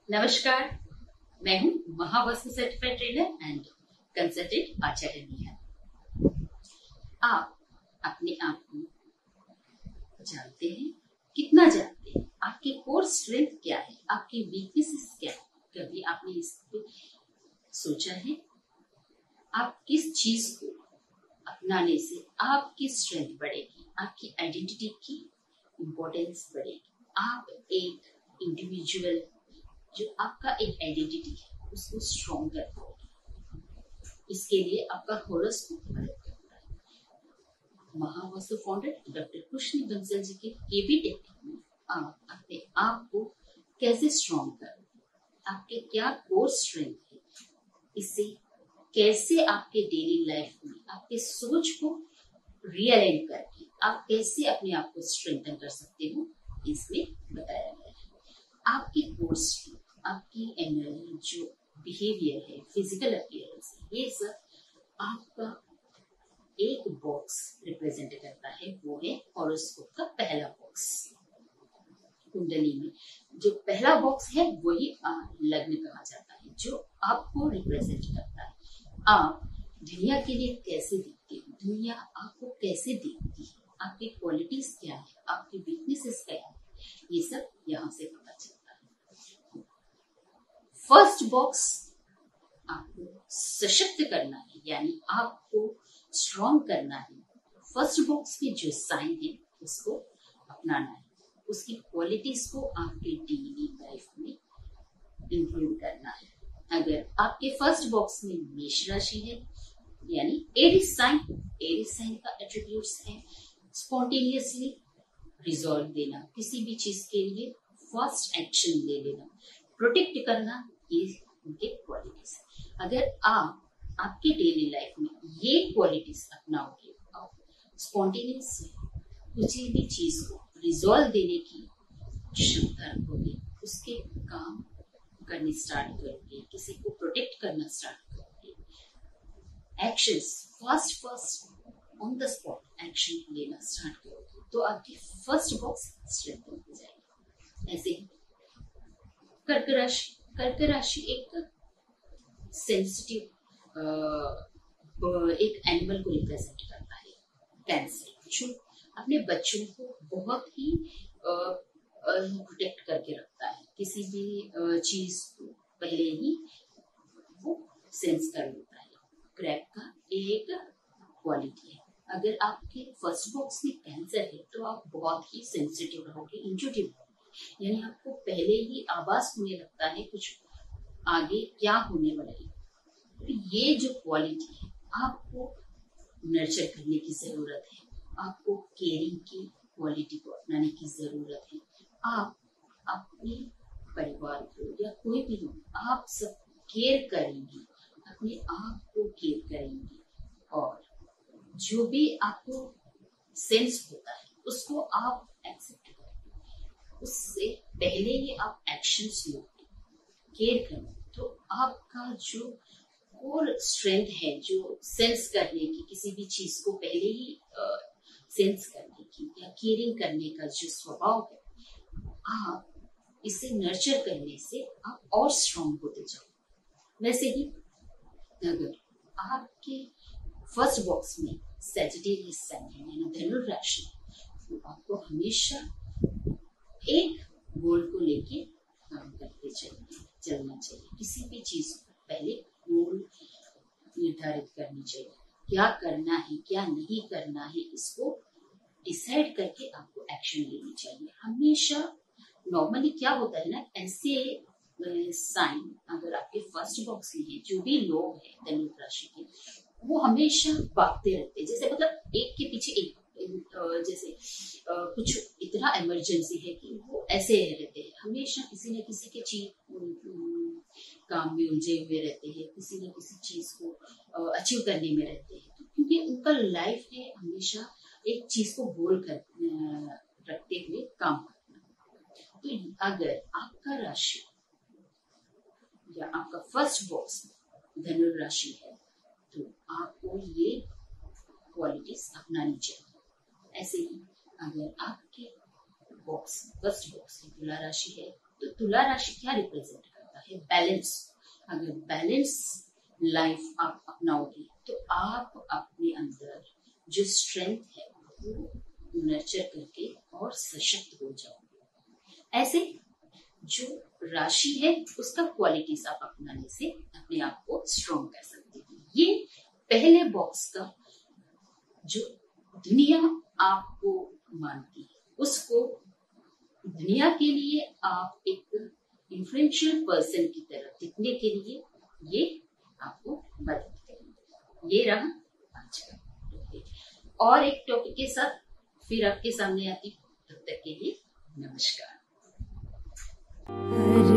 नमस्कार, मैं हूँ Mahavastu certified trainer and consultant Acharya Neha. आप अपने आप को जानते हैं? कितना जानते हैं? आपकी कोर स्ट्रेंथ क्या है? आपकी वीकनेसेस क्या है? कभी आपने इस पे सोचा है? आप किस चीज को अपनाने से आपकी स्ट्रेंथ बढ़ेगी, आपकी आइडेंटिटी की इम्पोर्टेंस बढ़ेगी, आप एक इंडिविजुअल जो आपका एक आइडेंटिटी है उसको स्ट्रॉन्ग कर पाओगे। इसके लिए आपका हॉरोस्कोप मदद करता है। महावास्तु फाउंडर डॉक्टर कृष्ण बंसल जी के केबी टेक्निक में आप अपने आप को कैसे स्ट्रॉन्ग करें, आपके क्या कोर स्ट्रेंथ है, इससे कैसे आपके डेली लाइफ में आपके सोच को रियलाइन करके आप कैसे अपने आप को स्ट्रेंथन कर सकते हो, इसमें बताया गया है। आपकी कोर स्ट्रेंथ, आपकी एनर्जी, जो बिहेवियर है, फिजिकल अपीयरेंस, ये सब आपका एक बॉक्स रिप्रेजेंट करता है। वो है हॉरोस्कोप का पहला बॉक्स। कुंडली में जो पहला बॉक्स है वही लग्न कहा जाता है, जो आपको रिप्रेजेंट करता है। आप दुनिया के लिए कैसे दिखते हो, दुनिया आपको कैसे देखती है, आपकी क्वालिटीज क्या है, आपकी वीकनेसेस क्या है, ये सब यहाँ से पता चलता है। फर्स्ट बॉक्स आपको सशक्त करना है, यानी आपको स्ट्रॉन्ग करना है। फर्स्ट बॉक्स के जो साइन है उसको अपनाना है, उसकी क्वालिटीज को आपके डेली लाइफ में इंक्लूड करना है। अगर आपके फर्स्ट बॉक्स में मेष राशि है, यानी एरीज साइन का एट्रीब्यूट्स है स्पॉन्टेनियसली रिजॉल्व देना, किसी भी चीज के लिए फर्स्ट एक्शन ले लेना, प्रोटेक्ट करना, ये उनके क्वालिटीज है। अगर आप आपके डेली लाइफ में ये क्वालिटीज अपनाओगे, आप स्पॉन्टेनियस किसी भी चीज को रिजॉल्व देने की क्षमता रखोगे, उसके काम करने स्टार्ट करोगे, किसी को प्रोटेक्ट करना स्टार्ट करोगे, actions first on the spot action लेना स्टार्ट करोगे, तो आपकी फर्स्ट बॉक्स स्ट्रेंथन हो जाएगी। ऐसे ही कर्क राशि एक सेंसिटिव एक एनिमल को रिप्रेजेंट करता है। कैंसर जो अपने बच्चों को बहुत ही प्रोटेक्ट करके रखता है, किसी भी चीज को पहले ही वो सेंस कर लेता है। क्रैब का एक क्वालिटी है। अगर आपके फर्स्ट बॉक्स में कैंसर है तो आप बहुत ही सेंसिटिव रहोगे, इंट्यूटिव रहोगे, यानी आपको पहले ही आभास होने लगता है कुछ आगे क्या होने वाला है। तो ये जो क्वालिटी है आपको नर्चर करने की जरूरत है, आपको केयरिंग की क्वालिटी को अपनाने की जरूरत है। आप अपने परिवार को या कोई भी हो, आप सब केयर करेंगे, अपने आप को केयर करेंगे, और जो भी आपको सेंस होता है उसको आप एक्सेप्ट करेंगे। उससे पहले ही आप एक्शंस लोगे, केयर करेंगे, तो आपका जो कोर स्ट्रेंथ है, जो सेंस करने की, किसी भी चीज को पहले ही सेंस करने की या केयरिंग करने का जो स्वभाव है, आप इसे नर्चर करने से आप और स्ट्रॉन्ग होते जाओ। वैसे ही अगर आपके फर्स्ट बॉक्स में सैजिटेरियस साइन है, यानी धनु राशि, तो आपको हमेशा एक गोल को लेके काम करते चलना चाहिए। किसी भी चीज को पहले गोल निर्धारित करनी चाहिए, क्या करना है क्या नहीं करना है, इसको डिसाइड करके आपको एक्शन लेनी चाहिए हमेशा। नॉर्मली क्या होता है ना, ऐसे साइन अगर आपके फर्स्ट बॉक्स में है, जो भी लोग हैं धनु राशि के, वो हमेशा भागते रहते हैं, जैसे मतलब एक के पीछे एक, जैसे कुछ इतना इमरजेंसी है कि वो ऐसे रहते हैं, हमेशा किसी न किसी के चीज काम में उलझे हुए रहते हैं, किसी न किसी चीज को अचीव करने में रहते हैं, तो क्योंकि उनका लाइफ है हमेशा एक चीज को गोल कर रखते हुए काम करना। तो अगर आपका राशि या आपका फर्स्ट बॉक्स धनु राशि है, तो आपको ये क्वालिटीज अपनानी चाहिए। ऐसे ही अगर आपके बॉक्स फर्स्ट बॉक्स की तुला राशि है, तो तुला राशि क्या रिप्रेजेंट करता है बैलेंस। अगर बैलेंस लाइफ आप अपनाओगे तो आप अपने अंदर जो स्ट्रेंथ है वो नर्चर करके और सशक्त हो जाओगे। ऐसे जो राशि है उसका क्वालिटीज आप अपनाने से अपने आप को स्ट्रॉन्ग कर सकते हैं। ये पहले बॉक्स का जो दुनिया आपको मानती है उसको दुनिया के लिए आप एक इन्फ्लुएंशियल पर्सन की तरह दिखने के लिए ये आपको मदद करेंगे। ये रहा आज का टॉपिक। और एक टॉपिक के साथ फिर आपके सामने आती हूँ। तब तक के लिए नमस्कार।